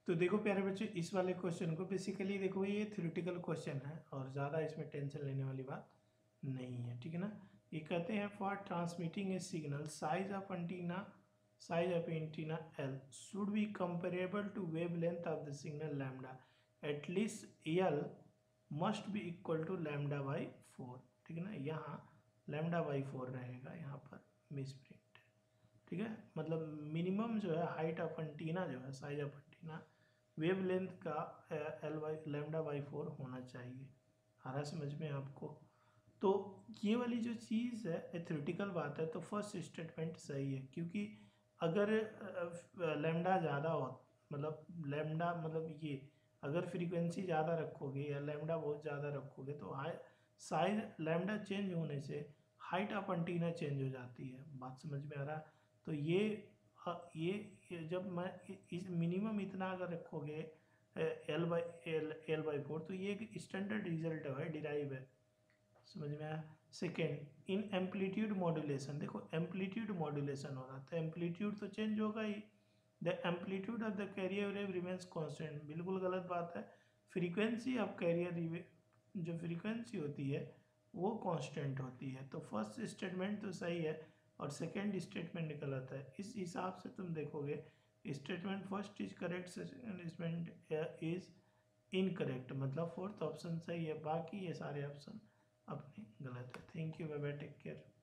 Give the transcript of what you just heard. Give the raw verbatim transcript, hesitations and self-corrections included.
तो देखो प्यारे बच्चों, इस वाले क्वेश्चन को बेसिकली देखो ये थ्योरेटिकल क्वेश्चन है और ज़्यादा इसमें टेंशन लेने वाली बात नहीं है, ठीक है ना। ये कहते हैं for transmitting a signal size of antenna size of antenna L should be comparable to wavelength of the signal lambda at least L must be equal to lambda by four, ठीक है ना। यहाँ लैम्डा बाई फोर रहेगा, यहाँ पर miss print है, ठीक है। मतलब मिनिमम जो है हाइट ऑफ एंटीना जो है size of antenna wave length का L by lambda by four होना चाहिए। आ रहा समझ में आपको। तो ये वाली जो चीज़ है थ्योरेटिकल बात है, तो फर्स्ट स्टेटमेंट सही है, क्योंकि अगर लैम्डा ज़्यादा हो, मतलब लैम्डा मतलब ये अगर फ्रीक्वेंसी ज़्यादा रखोगे या लैम्डा बहुत ज़्यादा रखोगे तो हाई साइज लैम्डा चेंज होने से हाइट ऑफ एंटीना चेंज हो जाती है। बात समझ में आ रहा। तो ये ये, ये जब मैं इस मिनिमम इतना अगर रखोगे L by L L by four, तो ये एक स्टैंडर्ड रिजल्ट है, डिराइव है। समझ में आया। सेकेंड, इन एम्पलीट्यूड मॉड्यूलेशन, देखो एम्पलीट्यूड मॉड्यूलेशन हो रहा, तो एम्पलीट्यूड तो चेंज होगा ही। The amplitude of the carrier wave remains constant, बिल्कुल गलत बात है। फ्रीक्वेंसी ऑफ कैरियर जो फ्रीक्वेंसी होती है वो कांस्टेंट होती है। तो फर्स्ट स्टेटमेंट तो सही है और सेकेंड स्टेटमेंट गलत है। इस हिसाब से तुम देखोगे statement first is correct, second statement is incorrect, मतलब फोर्थ ऑप्शन सही है, बाकी ये सारे ऑप्शन अपने गलत है। Thank you, bye bye, take care.